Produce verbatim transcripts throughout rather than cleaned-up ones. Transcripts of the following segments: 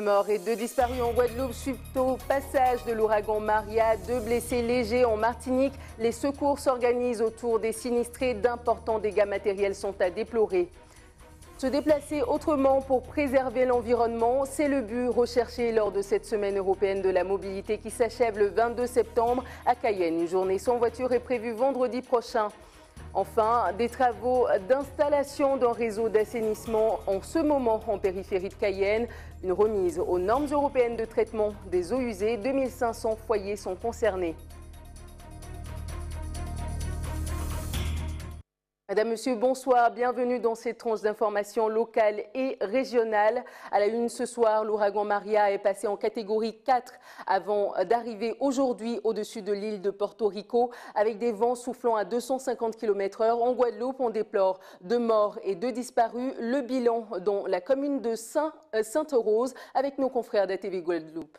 morts et deux disparus en Guadeloupe suite au passage de l'ouragan Maria. Deux blessés légers en Martinique. Les secours s'organisent autour des sinistrés. D'importants dégâts matériels sont à déplorer. Se déplacer autrement pour préserver l'environnement, c'est le but recherché lors de cette semaine européenne de la mobilité qui s'achève le vingt-deux septembre à Cayenne. Une journée sans voiture est prévue vendredi prochain. Enfin, des travaux d'installation d'un réseau d'assainissement en ce moment en périphérie de Cayenne. Une remise aux normes européennes de traitement des eaux usées. deux mille cinq cents foyers sont concernés. Madame, Monsieur, bonsoir. Bienvenue dans cette tranche d'informations locales et régionales. À la une ce soir, l'ouragan Maria est passé en catégorie quatre avant d'arriver aujourd'hui au-dessus de l'île de Porto Rico avec des vents soufflant à deux cent cinquante kilomètres heure. En Guadeloupe, on déplore deux morts et deux disparus. Le bilan dans la commune de Sainte-Rose avec nos confrères d'A T V Guadeloupe.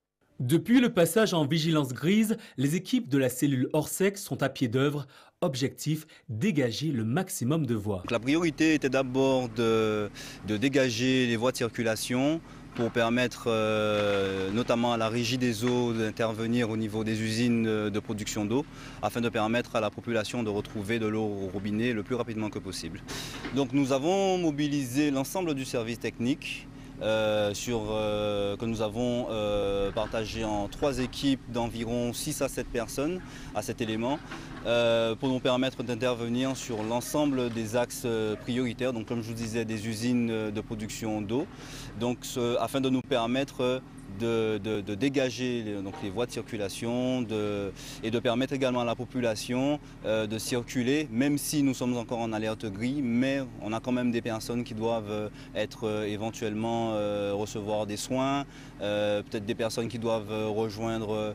Depuis le passage en vigilance grise, les équipes de la cellule Orsec sont à pied d'œuvre. Objectif, dégager le maximum de voies. La priorité était d'abord de, de dégager les voies de circulation pour permettre euh, notamment à la Régie des eaux d'intervenir au niveau des usines de production d'eau afin de permettre à la population de retrouver de l'eau au robinet le plus rapidement que possible. Donc nous avons mobilisé l'ensemble du service technique Euh, sur, euh, que nous avons euh, partagé en trois équipes d'environ six à sept personnes à cet élément euh, pour nous permettre d'intervenir sur l'ensemble des axes prioritaires, donc comme je vous disais des usines de production d'eau, donc ce, afin de nous permettre de, de, de dégager les, donc les voies de circulation de, et de permettre également à la population euh, de circuler, même si nous sommes encore en alerte gris, mais on a quand même des personnes qui doivent être euh, éventuellement euh, recevoir des soins, euh, peut-être des personnes qui doivent rejoindre euh,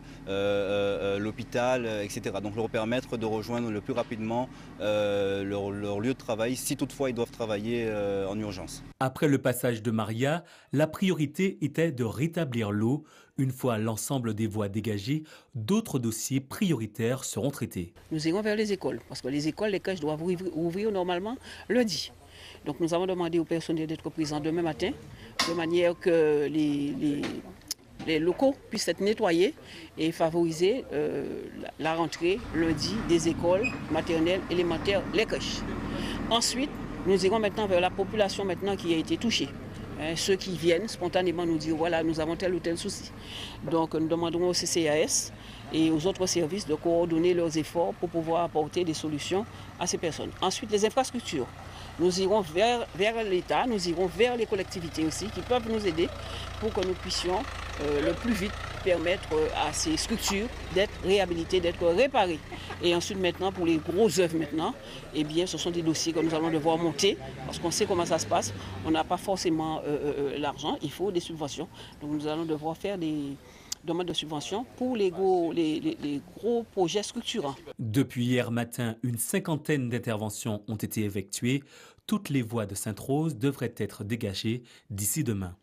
euh, l'hôpital, et cetera. Donc leur permettre de rejoindre le plus rapidement euh, leur, leur lieu de travail, si toutefois ils doivent travailler euh, en urgence. Après le passage de Maria, la priorité était de rétablir l'eau. Une fois l'ensemble des voies dégagées, d'autres dossiers prioritaires seront traités. Nous irons vers les écoles, parce que les écoles, les crèches doivent ouvrir, ouvrir normalement lundi. Donc nous avons demandé au personnel d'être présent demain matin, de manière que les, les, les locaux puissent être nettoyés et favoriser euh, la, la rentrée lundi des écoles maternelles, élémentaires, les crèches. Ensuite, nous irons maintenant vers la population maintenant qui a été touchée. Hein, ceux qui viennent spontanément nous dire voilà, nous avons tel ou tel souci. Donc nous demanderons au C C A S et aux autres services de coordonner leurs efforts pour pouvoir apporter des solutions à ces personnes. Ensuite, les infrastructures. Nous irons vers, vers l'État, nous irons vers les collectivités aussi qui peuvent nous aider pour que nous puissions euh, le plus vite permettre à ces structures d'être réhabilitées, d'être réparées. Et ensuite maintenant, pour les grosses œuvres maintenant, eh bien, ce sont des dossiers que nous allons devoir monter parce qu'on sait comment ça se passe. On n'a pas forcément euh, euh, l'argent, il faut des subventions. Donc nous allons devoir faire des demandes de subventions pour les gros, les, les, les gros projets structurants. Depuis hier matin, une cinquantaine d'interventions ont été effectuées. Toutes les voies de Sainte-Rose devraient être dégagées d'ici demain.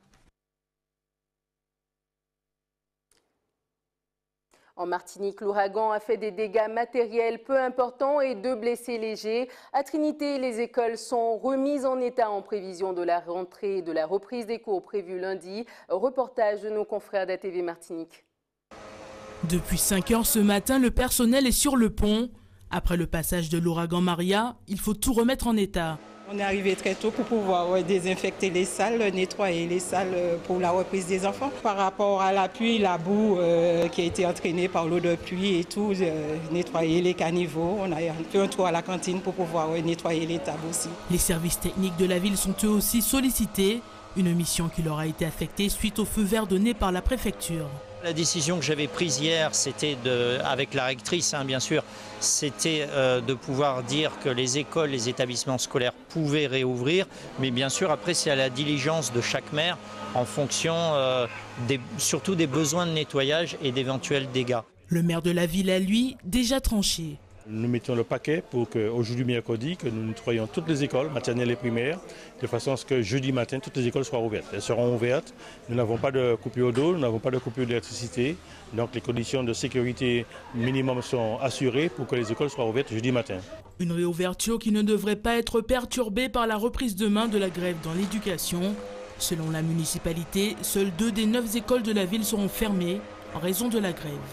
En Martinique, l'ouragan a fait des dégâts matériels peu importants et deux blessés légers. À Trinité, les écoles sont remises en état en prévision de la rentrée et de la reprise des cours prévue lundi. Reportage de nos confrères d'A T V Martinique. Depuis cinq heures ce matin, le personnel est sur le pont. Après le passage de l'ouragan Maria, il faut tout remettre en état. On est arrivé très tôt pour pouvoir désinfecter les salles, nettoyer les salles pour la reprise des enfants. Par rapport à la pluie, la boue euh, qui a été entraînée par l'eau de pluie et tout, euh, nettoyer les caniveaux. On a fait un tour à la cantine pour pouvoir euh, nettoyer les tables aussi. Les services techniques de la ville sont eux aussi sollicités. Une mission qui leur a été affectée suite au feu vert donné par la préfecture. La décision que j'avais prise hier, c'était de, avec la rectrice, hein, bien sûr, c'était euh, de pouvoir dire que les écoles, les établissements scolaires pouvaient réouvrir, mais bien sûr, après, c'est à la diligence de chaque maire en fonction euh, des, surtout des besoins de nettoyage et d'éventuels dégâts. Le maire de la ville a, lui, déjà tranché. Nous mettons le paquet pour qu'aujourd'hui mercredi, que nous nettoyons toutes les écoles, maternelles et primaires, de façon à ce que jeudi matin, toutes les écoles soient ouvertes. Elles seront ouvertes. Nous n'avons pas de coupure d'eau, nous n'avons pas de coupure d'électricité. Donc les conditions de sécurité minimum sont assurées pour que les écoles soient ouvertes jeudi matin. Une réouverture qui ne devrait pas être perturbée par la reprise demain de la grève dans l'éducation. Selon la municipalité, seules deux des neuf écoles de la ville seront fermées en raison de la grève.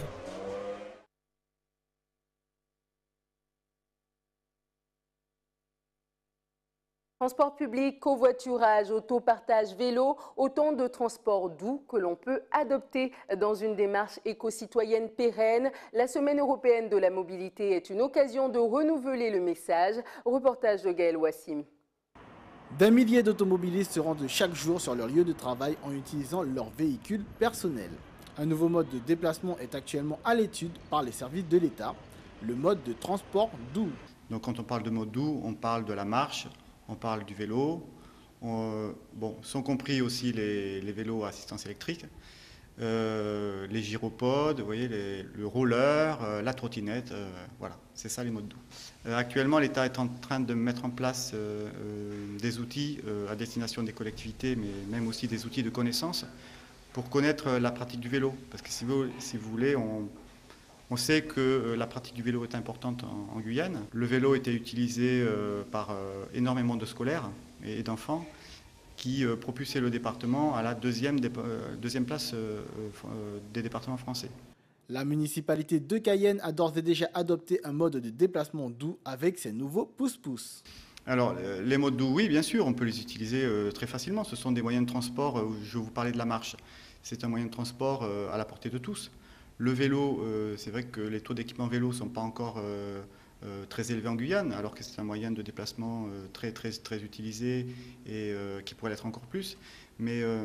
Transport public, covoiturage, autopartage, vélo, autant de transports doux que l'on peut adopter dans une démarche éco-citoyenne pérenne. La Semaine européenne de la mobilité est une occasion de renouveler le message. Reportage de Gaël Wassim. D'un millier d'automobilistes se rendent chaque jour sur leur lieu de travail en utilisant leur véhicule personnel. Un nouveau mode de déplacement est actuellement à l'étude par les services de l'État, le mode de transport doux. Donc quand on parle de mode doux, on parle de la marche, on parle du vélo, on, bon, sont compris aussi les, les vélos à assistance électrique, euh, les gyropodes, vous voyez, les, le roller, euh, la trottinette, euh, voilà, c'est ça les modes doux. Euh, actuellement, l'État est en train de mettre en place euh, euh, des outils euh, à destination des collectivités, mais même aussi des outils de connaissance pour connaître la pratique du vélo. Parce que si vous, si vous voulez, on, on sait que la pratique du vélo est importante en, en Guyane. Le vélo était utilisé euh, par euh, énormément de scolaires et d'enfants qui euh, propulsaient le département à la deuxième, dé, euh, deuxième place euh, euh, des départements français. La municipalité de Cayenne a d'ores et déjà adopté un mode de déplacement doux avec ses nouveaux pousse-pousse. Alors, les modes doux, oui, bien sûr, on peut les utiliser euh, très facilement. Ce sont des moyens de transport, euh, je vous parlais de la marche, c'est un moyen de transport euh, à la portée de tous. Le vélo, euh, c'est vrai que les taux d'équipement vélo ne sont pas encore euh, euh, très élevés en Guyane, alors que c'est un moyen de déplacement euh, très, très, très utilisé et euh, qui pourrait l'être encore plus. Mais euh,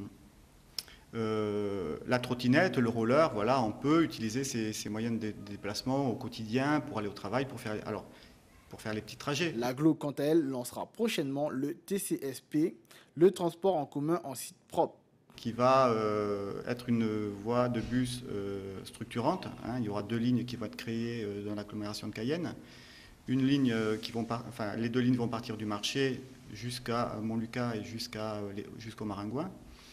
euh, la trottinette, le roller, voilà, on peut utiliser ces, ces moyens de déplacement au quotidien pour aller au travail, pour faire, alors, pour faire les petits trajets. L'Agglo, quant à elle, lancera prochainement le T C S P, le transport en commun en site propre, qui va euh, être une voie de bus euh, structurante. Hein. Il y aura deux lignes qui vont être créées euh, dans l'agglomération de Cayenne. Une ligne euh, qui vont par... enfin, les deux lignes vont partir du marché jusqu'à Montlucas et jusqu'à, euh, jusqu'au Maringouin,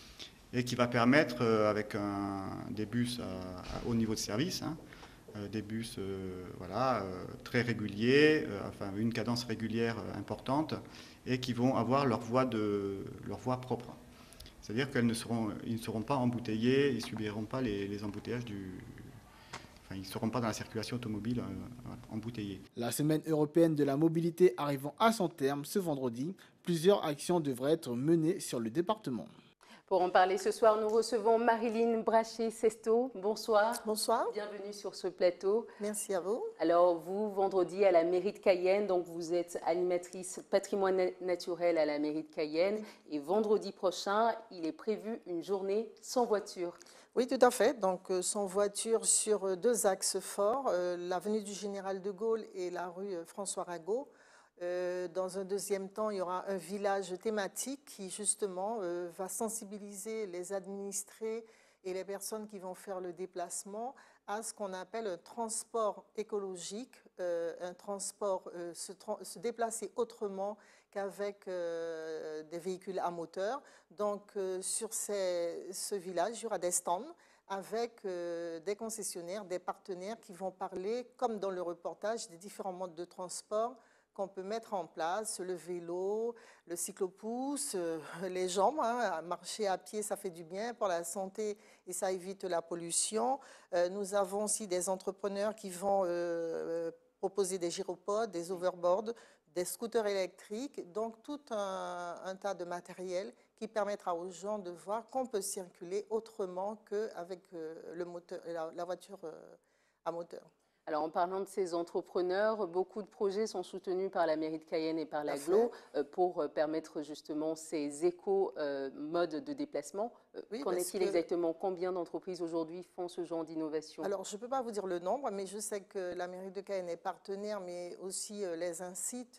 et qui va permettre, euh, avec un, des bus à, à haut niveau de service, hein, euh, des bus euh, voilà, euh, très réguliers, euh, enfin une cadence régulière euh, importante, et qui vont avoir leur voie, de, leur voie propre. C'est-à-dire qu'ils ne seront, ils ne seront pas embouteillés, ils ne subiront pas les, les embouteillages du... Enfin, ils ne seront pas dans la circulation automobile euh, embouteillés. La Semaine européenne de la mobilité arrivant à son terme ce vendredi, plusieurs actions devraient être menées sur le département. Pour en parler ce soir, nous recevons Marilyn Brachet-Sesto. Bonsoir. Bonsoir. Bienvenue sur ce plateau. Merci à vous. Alors, vous, vendredi, à la mairie de Cayenne, donc vous êtes animatrice patrimoine naturel à la mairie de Cayenne. Et vendredi prochain, il est prévu une journée sans voiture. Oui, tout à fait. Donc, euh, sans voiture sur deux axes forts, euh, l'avenue du Général de Gaulle et la rue François Rago. Euh, dans un deuxième temps, il y aura un village thématique qui, justement, euh, va sensibiliser les administrés et les personnes qui vont faire le déplacement à ce qu'on appelle un transport écologique, euh, un transport, euh, se, tra se déplacer autrement qu'avec euh, des véhicules à moteur. Donc, euh, sur ces, ce village, il y aura des stands avec euh, des concessionnaires, des partenaires qui vont parler, comme dans le reportage, des différents modes de transport qu'on peut mettre en place, le vélo, le cyclopousse, euh, les jambes, hein, marcher à pied, ça fait du bien pour la santé et ça évite la pollution. Euh, nous avons aussi des entrepreneurs qui vont euh, proposer des gyropodes, des overboards, des scooters électriques, donc tout un, un tas de matériel qui permettra aux gens de voir qu'on peut circuler autrement qu'avec euh, le moteur, la, la voiture euh, à moteur. Alors, en parlant de ces entrepreneurs, beaucoup de projets sont soutenus par la mairie de Cayenne et par l'Agglo pour permettre justement ces éco-modes de déplacement. Oui, Qu'en est-il que... exactement? Combien d'entreprises aujourd'hui font ce genre d'innovation? Alors, je ne peux pas vous dire le nombre, mais je sais que la mairie de Cayenne est partenaire, mais aussi les incite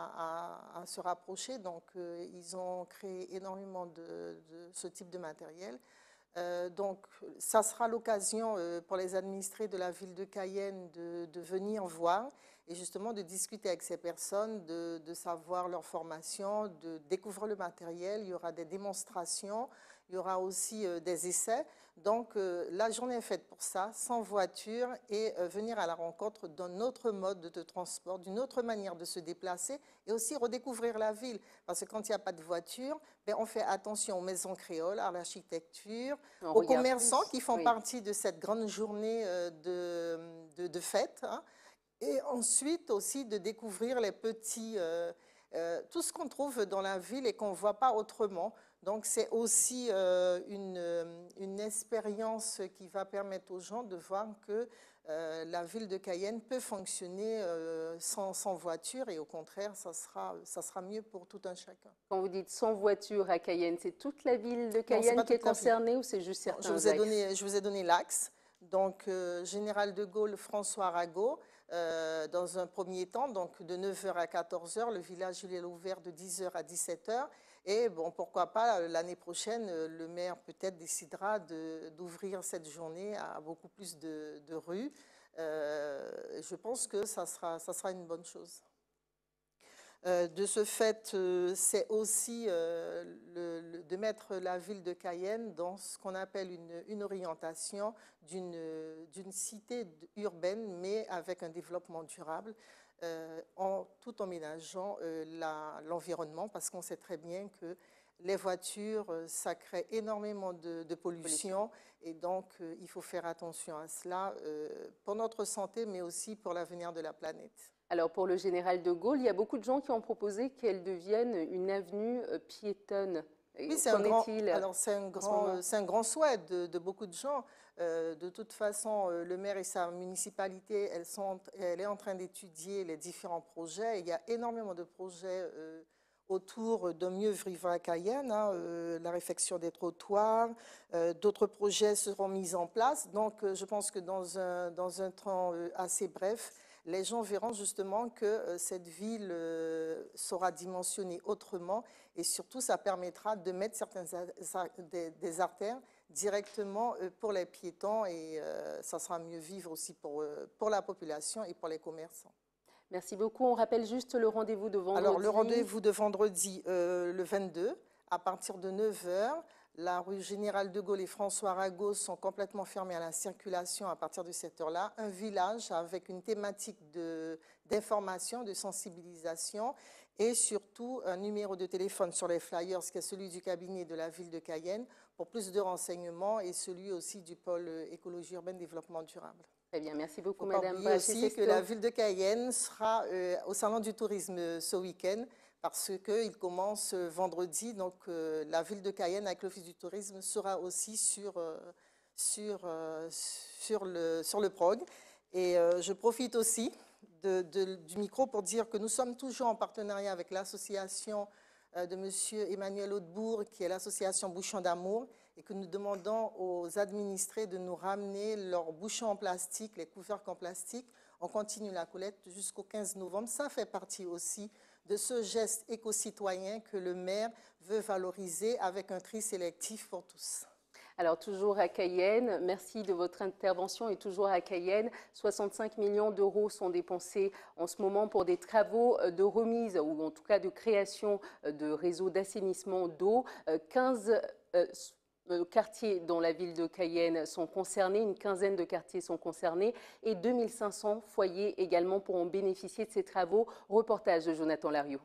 à, à, à se rapprocher. Donc, euh, ils ont créé énormément de, de ce type de matériel. Euh, donc, ça sera l'occasion euh, pour les administrés de la ville de Cayenne de, de venir voir et justement de discuter avec ces personnes, de, de savoir leur formation, de découvrir le matériel. Il y aura des démonstrations il y aura aussi euh, des essais. Donc euh, la journée est faite pour ça, sans voiture, et euh, venir à la rencontre d'un autre mode de transport, d'une autre manière de se déplacer, et aussi redécouvrir la ville. Parce que quand il n'y a pas de voiture, ben, on fait attention aux maisons créoles, à l'architecture, aux commerçants plus. qui font oui. partie de cette grande journée euh, de, de, de fête. Hein. Et ensuite aussi de découvrir les petits, euh, euh, tout ce qu'on trouve dans la ville et qu'on ne voit pas autrement. Donc c'est aussi euh, une, une expérience qui va permettre aux gens de voir que euh, la ville de Cayenne peut fonctionner euh, sans, sans voiture, et au contraire, ça sera, ça sera mieux pour tout un chacun. Quand vous dites sans voiture à Cayenne, c'est toute la ville de Cayenne non, qui est concernée ou c'est juste certains je vous ai donné, Je vous ai donné l'axe. Donc euh, Général de Gaulle, François Arago, euh, dans un premier temps, donc de neuf heures à quatorze heures, le village il est ouvert de dix heures à dix-sept heures. Et bon, pourquoi pas, l'année prochaine, le maire peut-être décidera d'ouvrir cette journée à beaucoup plus de, de rues. Euh, je pense que ça sera, ça sera une bonne chose. Euh, de ce fait, euh, c'est aussi euh, le, le, de mettre la ville de Cayenne dans ce qu'on appelle une, une orientation d'une cité urbaine, mais avec un développement durable. Euh, en, tout en ménageant euh, l'environnement, parce qu'on sait très bien que les voitures, euh, ça crée énormément de, de pollution, et donc euh, il faut faire attention à cela euh, pour notre santé, mais aussi pour l'avenir de la planète. Alors pour le Général de Gaulle, il y a beaucoup de gens qui ont proposé qu'elle devienne une avenue euh, piétonne. Oui, c'est un, un, grand, un grand souhait de, de beaucoup de gens. Euh, de toute façon, euh, le maire et sa municipalité, elles sont, elle est en train d'étudier les différents projets. Il y a énormément de projets euh, autour de mieux vivre à Cayenne, hein, euh, la réfection des trottoirs, euh, d'autres projets seront mis en place. Donc, euh, je pense que dans un, dans un temps euh, assez bref, les gens verront justement que euh, cette ville euh, sera dimensionnée autrement, et surtout, ça permettra de mettre certaines des, des artères directement euh, pour les piétons, et euh, ça sera mieux vivre aussi pour, euh, pour la population et pour les commerçants. Merci beaucoup. On rappelle juste le rendez-vous de vendredi. Alors, le rendez-vous de vendredi, euh, le vingt-deux, à partir de neuf heures. La rue Général de Gaulle et François Arago sont complètement fermées à la circulation à partir de cette heure-là. Un village avec une thématique d'information, de, de sensibilisation, et surtout un numéro de téléphone sur les flyers, qui est celui du cabinet de la ville de Cayenne, pour plus de renseignements, et celui aussi du pôle écologie urbaine développement durable. Très bien, merci beaucoup, Faut Madame. Pas aussi que la ville de Cayenne sera euh, au Salon du tourisme ce week-end, parce qu'il commence vendredi. Donc, euh, la ville de Cayenne, avec l'Office du tourisme, sera aussi sur, euh, sur, euh, sur, le, sur le prog. Et euh, je profite aussi de, de, du micro pour dire que nous sommes toujours en partenariat avec l'association euh, de M. Emmanuel Hautebourg, qui est l'association Bouchons d'Amour, et que nous demandons aux administrés de nous ramener leurs bouchons en plastique, les couvercles en plastique. On continue la collecte jusqu'au quinze novembre. Ça fait partie aussi de ce geste éco-citoyen que le maire veut valoriser avec un tri sélectif pour tous. Alors, toujours à Cayenne, merci de votre intervention, et toujours à Cayenne, soixante-cinq millions d'euros sont dépensés en ce moment pour des travaux de remise, ou en tout cas de création de réseaux d'assainissement d'eau. quinze euh, quartiers dans la ville de Cayenne sont concernés, une quinzaine de quartiers sont concernés, et deux mille cinq cents foyers également pourront bénéficier de ces travaux. Reportage de Jonathan Lariot.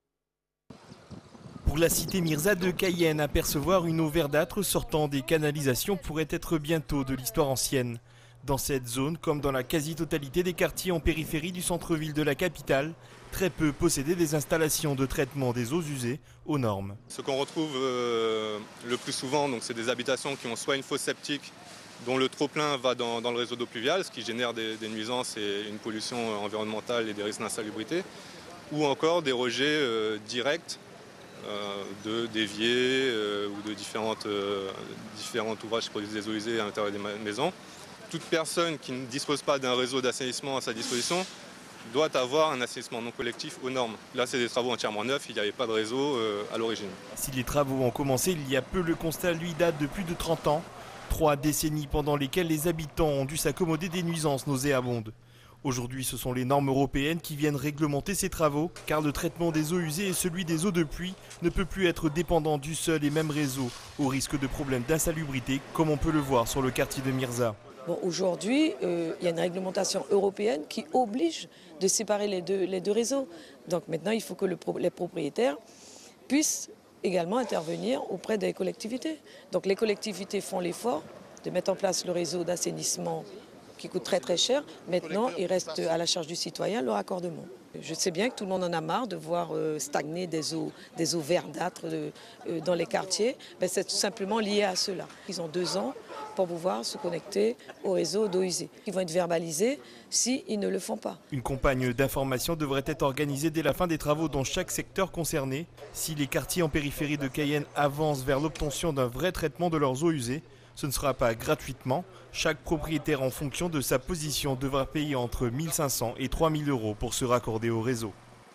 Pour la cité Mirza de Cayenne, apercevoir une eau verdâtre sortant des canalisations pourrait être bientôt de l'histoire ancienne. Dans cette zone, comme dans la quasi-totalité des quartiers en périphérie du centre-ville de la capitale, très peu possédaient des installations de traitement des eaux usées aux normes. Ce qu'on retrouve euh, le plus souvent, c'est des habitations qui ont soit une fosse septique dont le trop-plein va dans, dans le réseau d'eau pluviale, ce qui génère des, des nuisances et une pollution environnementale et des risques d'insalubrité, ou encore des rejets euh, directs euh, de d'éviers euh, ou de différentes, euh, différents ouvrages qui produisent des eaux usées à l'intérieur des maisons. Toute personne qui ne dispose pas d'un réseau d'assainissement à sa disposition doit avoir un assainissement non collectif aux normes. Là, c'est des travaux entièrement neufs, il n'y avait pas de réseau euh, à l'origine. Si les travaux ont commencé il y a peu, le constat, lui, date de plus de trente ans. Trois décennies pendant lesquelles les habitants ont dû s'accommoder des nuisances nauséabondes. Aujourd'hui, ce sont les normes européennes qui viennent réglementer ces travaux, car le traitement des eaux usées et celui des eaux de pluie ne peut plus être dépendant du seul et même réseau, au risque de problèmes d'insalubrité, comme on peut le voir sur le quartier de Mirza. Bon, aujourd'hui, euh, il y a une réglementation européenne qui oblige de séparer les deux, les deux réseaux. Donc maintenant, il faut que le, les propriétaires puissent également intervenir auprès des collectivités. Donc les collectivités font l'effort de mettre en place le réseau d'assainissement qui coûte très très cher. Maintenant, il reste à la charge du citoyen le raccordement. Je sais bien que tout le monde en a marre de voir euh, stagner des eaux, des eaux verdâtres euh, euh, dans les quartiers. Ben, c'est tout simplement lié à cela. Ils ont deux ans pour pouvoir se connecter au réseau d'eau usée. Ils vont être verbalisés s'ils ne le font pas. Une campagne d'information devrait être organisée dès la fin des travaux dans chaque secteur concerné. Si les quartiers en périphérie de Cayenne avancent vers l'obtention d'un vrai traitement de leurs eaux usées, ce ne sera pas gratuitement. Chaque propriétaire en fonction de sa position devra payer entre mille cinq cents et trois mille euros pour se raccorder au réseau.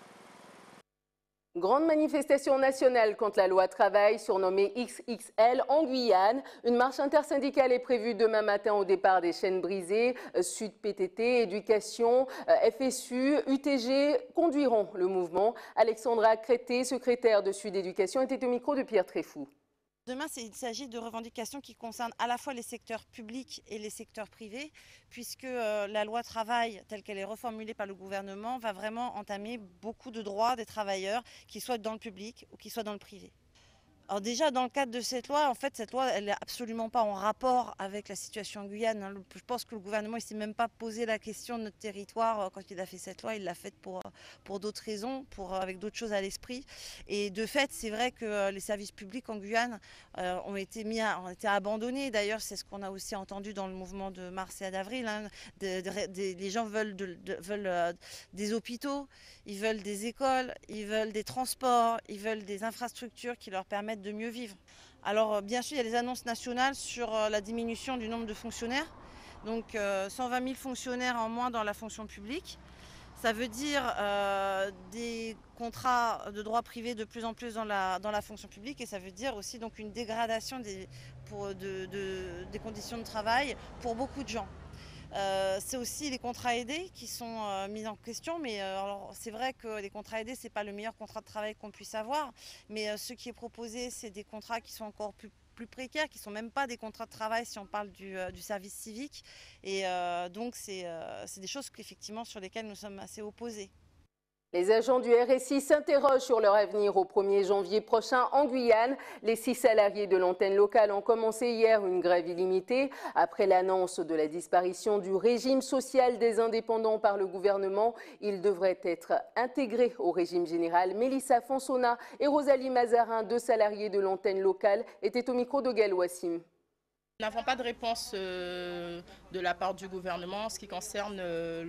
Grande manifestation nationale contre la loi travail surnommée X X L en Guyane. Une marche intersyndicale est prévue demain matin au départ des chaînes brisées. Sud P T T, Éducation, F S U, U T G conduiront le mouvement. Alexandra Crété, secrétaire de Sud Éducation, était au micro de Pierre Tréfou. Demain, il s'agit de revendications qui concernent à la fois les secteurs publics et les secteurs privés, puisque euh, la loi travail, telle qu'elle est reformulée par le gouvernement, va vraiment entamer beaucoup de droits des travailleurs, qu'ils soient dans le public ou qu'ils soient dans le privé. Alors déjà, dans le cadre de cette loi, en fait, cette loi, elle n'est absolument pas en rapport avec la situation en Guyane. Je pense que le gouvernement ne s'est même pas posé la question de notre territoire quand il a fait cette loi. Il l'a faite pour, pour d'autres raisons, pour, avec d'autres choses à l'esprit. Et de fait, c'est vrai que les services publics en Guyane euh, ont, été mis à, ont été abandonnés. D'ailleurs, c'est ce qu'on a aussi entendu dans le mouvement de mars et d'avril. Hein. De, de, de, les gens veulent, de, de, veulent euh, des hôpitaux, ils veulent des écoles, ils veulent des transports, ils veulent des infrastructures qui leur permettent de mieux vivre. Alors bien sûr, il y a des annonces nationales sur la diminution du nombre de fonctionnaires. Donc euh, cent vingt mille fonctionnaires en moins dans la fonction publique. Ça veut dire euh, des contrats de droit privé de plus en plus dans la, dans la fonction publique, et ça veut dire aussi donc une dégradation des, pour, de, de, des conditions de travail pour beaucoup de gens. Euh, c'est aussi les contrats aidés qui sont euh, mis en question, mais euh, c'est vrai que les contrats aidés, ce n'est pas le meilleur contrat de travail qu'on puisse avoir, mais euh, ce qui est proposé, c'est des contrats qui sont encore plus, plus précaires, qui ne sont même pas des contrats de travail si on parle du, euh, du service civique, et euh, donc c'est euh, des choses effectivement sur lesquelles nous sommes assez opposés. Les agents du R S I s'interrogent sur leur avenir au premier janvier prochain en Guyane. Les six salariés de l'antenne locale ont commencé hier une grève illimitée. Après l'annonce de la disparition du régime social des indépendants par le gouvernement, ils devraient être intégrés au régime général. Mélissa Fonsona et Rosalie Mazarin, deux salariés de l'antenne locale, étaient au micro de Gaël Wassim. Nous n'avons pas de réponse euh, de la part du gouvernement en ce qui concerne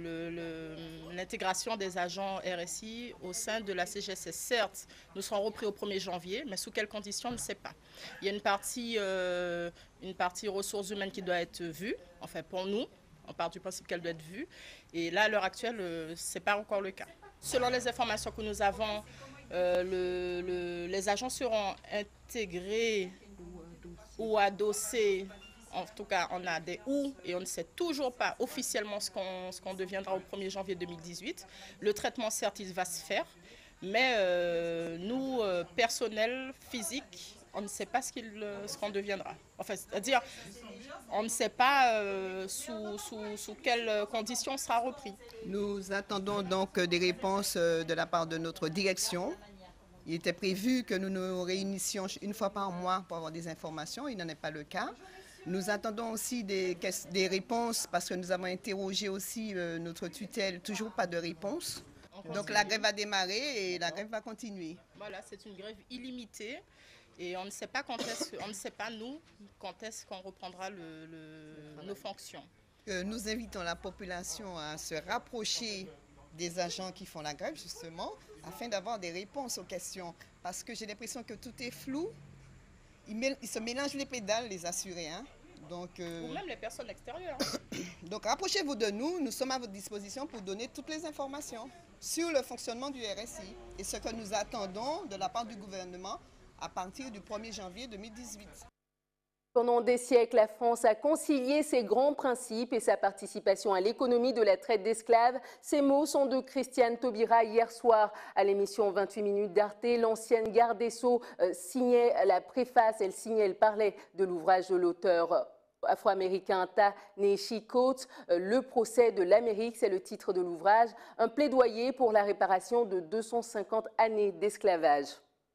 euh, l'intégration des agents R S I au sein de la C G S S. Certes, nous serons repris au premier janvier, mais sous quelles conditions, on ne sait pas. Il y a une partie, euh, une partie ressources humaines qui doit être vue, enfin pour nous, on part du principe qu'elle doit être vue, et là, à l'heure actuelle, euh, ce n'est pas encore le cas. Selon les informations que nous avons, euh, le, le, les agents seront intégrés ou adossé, en tout cas on a des ou et on ne sait toujours pas officiellement ce qu'on ce qu'on deviendra au premier janvier deux mille dix-huit. Le traitement certes il va se faire, mais euh, nous, euh, personnel physique, on ne sait pas ce qu'il ce qu'on deviendra. Enfin, c'est-à-dire, on ne sait pas euh, sous, sous, sous quelles conditions on sera repris. Nous attendons donc des réponses de la part de notre direction. Il était prévu que nous nous réunissions une fois par mois pour avoir des informations. Il n'en est pas le cas. Nous attendons aussi des, des réponses parce que nous avons interrogé aussi euh, notre tutelle. Toujours pas de réponse. Donc la grève va démarrer et la grève va continuer. Voilà, c'est une grève illimitée et on ne sait pas quand est-ce, on ne sait pas nous quand est-ce qu'on reprendra le, le, nos fonctions. Euh, nous invitons la population à se rapprocher des agents qui font la grève justement, afin d'avoir des réponses aux questions. Parce que j'ai l'impression que tout est flou. Ils, ils se mélangent les pédales, les assurés. Hein. Donc, euh... ou même les personnes extérieures. Donc rapprochez-vous de nous, nous sommes à votre disposition pour donner toutes les informations sur le fonctionnement du R S I et ce que nous attendons de la part du gouvernement à partir du premier janvier deux mille dix-huit. Pendant des siècles, la France a concilié ses grands principes et sa participation à l'économie de la traite d'esclaves. Ces mots sont de Christiane Taubira hier soir à l'émission vingt-huit minutes d'Arte. L'ancienne garde des Sceaux euh, signait la préface, elle signait, elle parlait de l'ouvrage de l'auteur afro-américain Ta-Nehisi Coates, euh, Le procès de l'Amérique, c'est le titre de l'ouvrage, un plaidoyer pour la réparation de deux cent cinquante années d'esclavage.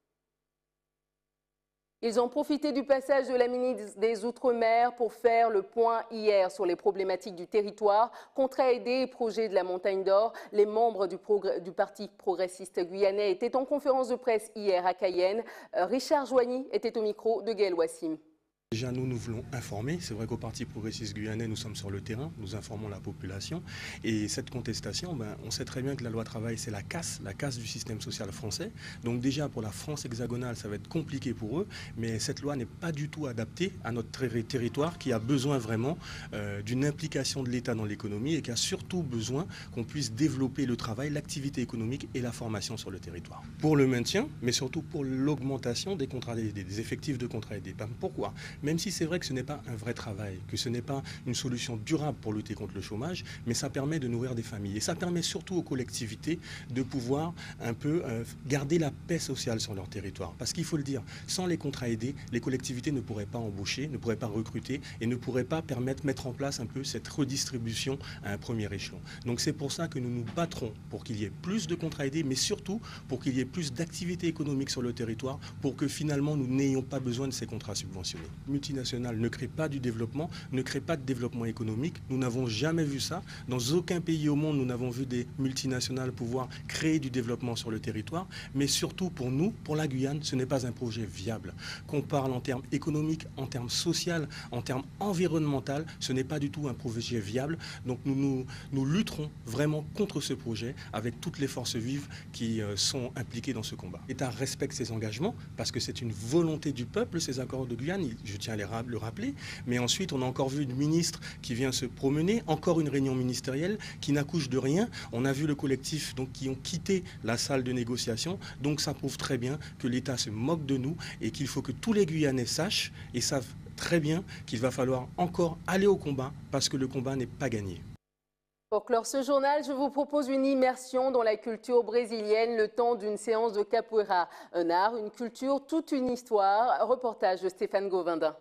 Ils ont profité du passage de la ministre des Outre-mer pour faire le point hier sur les problématiques du territoire. Contrats aidés et projets de la Montagne d'Or, les membres du, du Parti progressiste guyanais étaient en conférence de presse hier à Cayenne. Euh, Richard Joigny était au micro de Gaël Wassim. Déjà, nous, nous voulons informer. C'est vrai qu'au Parti progressiste guyanais, nous sommes sur le terrain, nous informons la population. Et cette contestation, ben, on sait très bien que la loi travail, c'est la casse, la casse du système social français. Donc déjà, pour la France hexagonale, ça va être compliqué pour eux. Mais cette loi n'est pas du tout adaptée à notre territoire qui a besoin vraiment euh, d'une implication de l'État dans l'économie et qui a surtout besoin qu'on puisse développer le travail, l'activité économique et la formation sur le territoire. Pour le maintien, mais surtout pour l'augmentation des contrats aidés, des effectifs de contrats aidés. Pourquoi ? Même si c'est vrai que ce n'est pas un vrai travail, que ce n'est pas une solution durable pour lutter contre le chômage, mais ça permet de nourrir des familles. Et ça permet surtout aux collectivités de pouvoir un peu euh, garder la paix sociale sur leur territoire. Parce qu'il faut le dire, sans les contrats aidés, les collectivités ne pourraient pas embaucher, ne pourraient pas recruter et ne pourraient pas permettre, mettre en place un peu cette redistribution à un premier échelon. Donc c'est pour ça que nous nous battrons pour qu'il y ait plus de contrats aidés, mais surtout pour qu'il y ait plus d'activités économiques sur le territoire, pour que finalement nous n'ayons pas besoin de ces contrats subventionnés. Multinationales ne créent pas du développement, ne créent pas de développement économique. Nous n'avons jamais vu ça. Dans aucun pays au monde, nous n'avons vu des multinationales pouvoir créer du développement sur le territoire. Mais surtout pour nous, pour la Guyane, ce n'est pas un projet viable. Qu'on parle en termes économiques, en termes sociaux, en termes environnementaux, ce n'est pas du tout un projet viable. Donc nous, nous, nous lutterons vraiment contre ce projet avec toutes les forces vives qui euh, sont impliquées dans ce combat. L'État respecte ses engagements parce que c'est une volonté du peuple, ces accords de Guyane. Je tiens à les le rappeler, mais ensuite on a encore vu une ministre qui vient se promener, encore une réunion ministérielle qui n'accouche de rien. On a vu le collectif donc, qui ont quitté la salle de négociation, donc ça prouve très bien que l'État se moque de nous et qu'il faut que tous les Guyanais sachent et savent très bien qu'il va falloir encore aller au combat parce que le combat n'est pas gagné. Pour clore ce journal, je vous propose une immersion dans la culture brésilienne, le temps d'une séance de capoeira. Un art, une culture, toute une histoire. Reportage de Stéphane Govindin.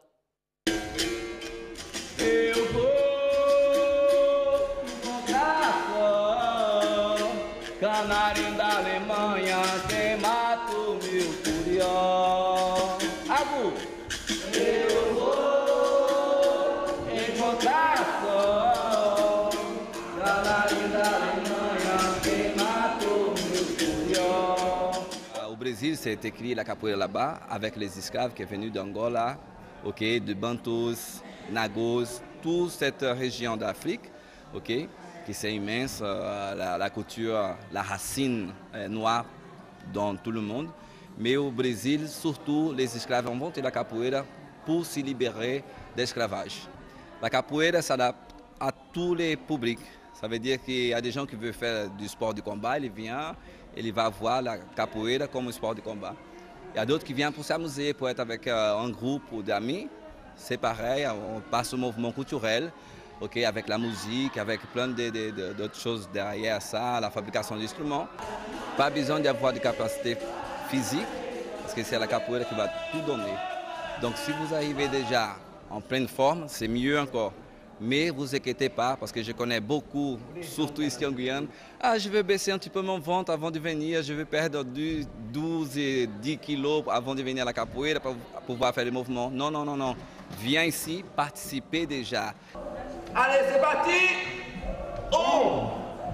Eu vou encontrar só canarinho da Alemanha, quem mata o meu curió. Agu! Eu vou encontrar só canarinho da Alemanha, quem mata o meu curió. Au Brésil, c'est écrit la capoeira là-bas avec les esclaves qui sont venus d'Angola, okay, de Bantus, Nagos, toute cette région d'Afrique, okay, qui c'est immense, euh, la, la culture, la racine euh, noire dans tout le monde. Mais au Brésil, surtout, les esclaves ont inventé la capoeira pour se libérer d'esclavage. La capoeira s'adapte à tous les publics. Ça veut dire qu'il y a des gens qui veulent faire du sport de combat, ils viennent, ils vont voir la capoeira comme sport de combat. Il y a d'autres qui viennent pour s'amuser, pour être avec euh, un groupe d'amis. C'est pareil, on passe au mouvement culturel, okay, avec la musique, avec plein d'autres de, de, de, choses derrière ça, la fabrication d'instruments. Pas besoin d'avoir de capacité physique, parce que c'est la capoeira qui va tout donner. Donc si vous arrivez déjà en pleine forme, c'est mieux encore. Mais ne vous inquiétez pas, parce que je connais beaucoup, surtout ici en Guyane. Ah, je vais baisser un petit peu mon ventre avant de venir, je vais perdre douze et dix kilos avant de venir à la capoeira pour pouvoir faire les mouvements. Non, non, non, non. Viens ici, participer déjà. Allez, c'est parti! Un,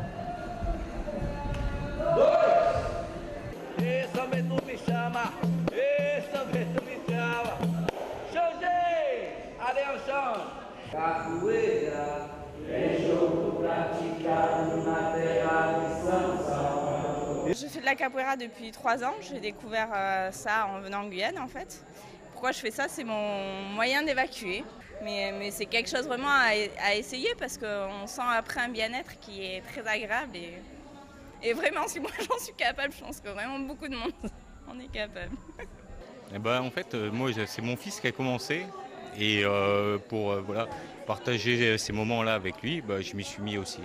dois. Essa vez tu me chama, essa vez tu me chama. Changei! Allez, on change. Capoeira é jogo praticado na terra de São Salvador. Je fais de la capoeira depuis trois ans. J'ai découvert euh, ça en venant en Guyane en fait. Pourquoi je fais ça? C'est mon moyen d'évacuer. Mais, mais c'est quelque chose vraiment à, à essayer parce qu'on sent après un bien-être qui est très agréable. Et, et vraiment, si moi j'en suis capable, je pense que vraiment beaucoup de monde en est capable. Eh ben, en fait, moi, c'est mon fils qui a commencé. Et euh, pour euh, voilà, partager ces moments-là avec lui, bah, je m'y suis mis aussi.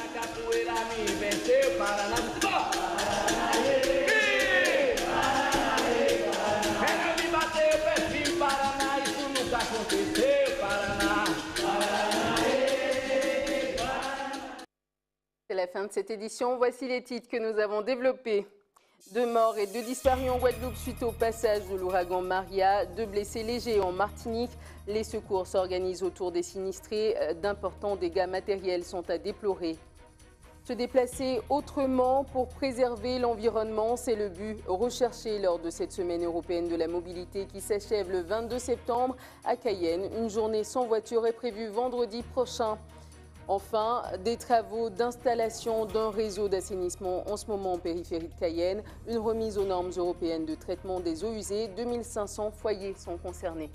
C'est la fin de cette édition. Voici les titres que nous avons développés. Deux morts et deux disparus en Guadeloupe suite au passage de l'ouragan Maria. Deux blessés légers en Martinique. Les secours s'organisent autour des sinistrés. D'importants dégâts matériels sont à déplorer. Se déplacer autrement pour préserver l'environnement, c'est le but recherché lors de cette semaine européenne de la mobilité qui s'achève le vingt-deux septembre à Cayenne. Une journée sans voiture est prévue vendredi prochain. Enfin, des travaux d'installation d'un réseau d'assainissement en ce moment en périphérie de Cayenne. Une remise aux normes européennes de traitement des eaux usées. deux mille cinq cents foyers sont concernés.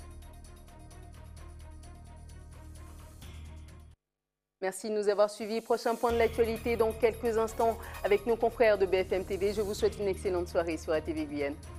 Merci de nous avoir suivis. Prochain point de l'actualité dans quelques instants avec nos confrères de B F M T V. Je vous souhaite une excellente soirée sur A T V Guyane.